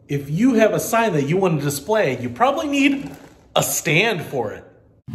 if you have a sign that you want to display, you probably need a stand for it.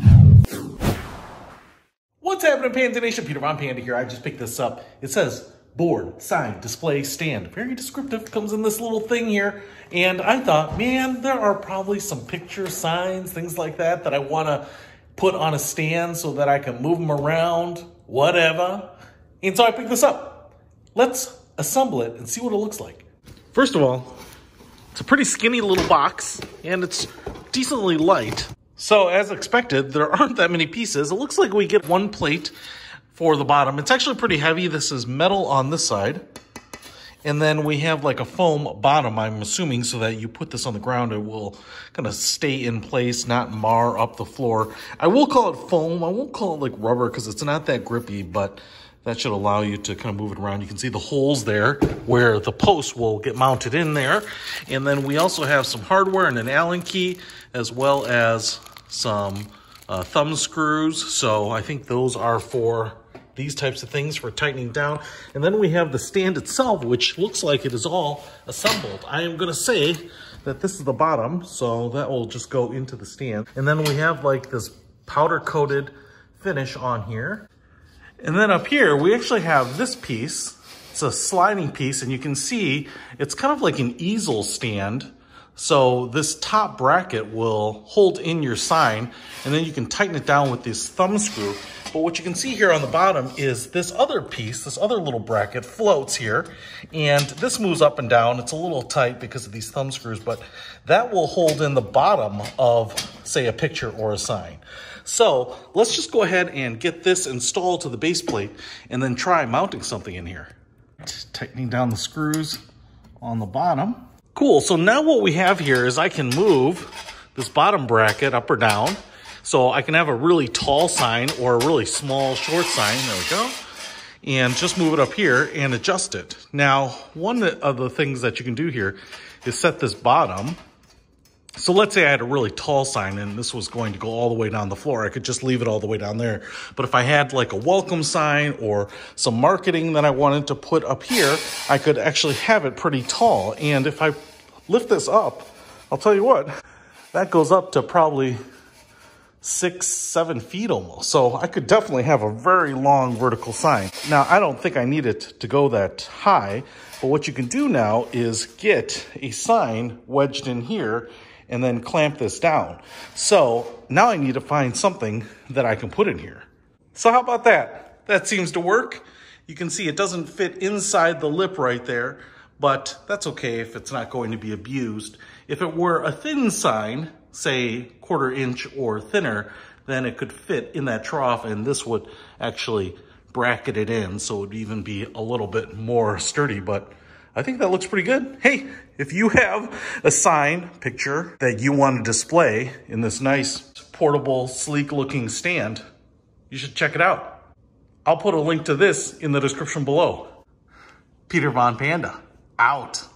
What's happening, Panda Nation? Peter Von Panda here. I just picked this up. It says board, sign, display, stand. Very descriptive. Comes in this little thing here. And I thought, man, there are probably some picture signs, things like that I want to put on a stand so that I can move them around, whatever. And so I picked this up. Let's assemble it and see what it looks like. First of all, it's a pretty skinny little box, and it's decently light. So as expected, there aren't that many pieces. It looks like we get one plate for the bottom. It's actually pretty heavy. This is metal on this side. And then we have like a foam bottom, I'm assuming, so that you put this on the ground, it will kind of stay in place, not mar up the floor. I will call it foam. I won't call it like rubber because it's not that grippy, but that should allow you to kind of move it around. You can see the holes there where the post will get mounted in there. And then we also have some hardware and an Allen key, as well as some thumb screws. So I think those are for these types of things for tightening down. And then we have the stand itself, which looks like it is all assembled. I am gonna say that this is the bottom, so that will just go into the stand. And then we have like this powder coated finish on here. And then up here, we actually have this piece. It's a sliding piece, and you can see it's kind of like an easel stand. So this top bracket will hold in your sign, and then you can tighten it down with this thumb screw. But what you can see here on the bottom is this other piece, this other little bracket floats here, and this moves up and down. It's a little tight because of these thumb screws, but that will hold in the bottom of, say, a picture or a sign. So let's just go ahead and get this installed to the base plate and then try mounting something in here. Tightening down the screws on the bottom. Cool, so now what we have here is I can move this bottom bracket up or down. So I can have a really tall sign or a really small short sign, there we go. And just move it up here and adjust it. Now, one of the things that you can do here is set this bottom. So let's say I had a really tall sign and this was going to go all the way down the floor. I could just leave it all the way down there. But if I had like a welcome sign or some marketing that I wanted to put up here, I could actually have it pretty tall. And if I lift this up, I'll tell you what, that goes up to probably 6-7 feet almost. So I could definitely have a very long vertical sign. Now, I don't think I need it to go that high, but what you can do now is get a sign wedged in here and then clamp this down. So now I need to find something that I can put in here. So how about that? That seems to work. You can see it doesn't fit inside the lip right there, but that's okay if it's not going to be abused. If it were a thin sign, say 1/4 inch or thinner, then it could fit in that trough and this would actually bracket it in, so it would even be a little bit more sturdy, but I think that looks pretty good. Hey, if you have a sign picture that you want to display in this nice, portable, sleek looking stand, you should check it out. I'll put a link to this in the description below. Peter Von Panda, out.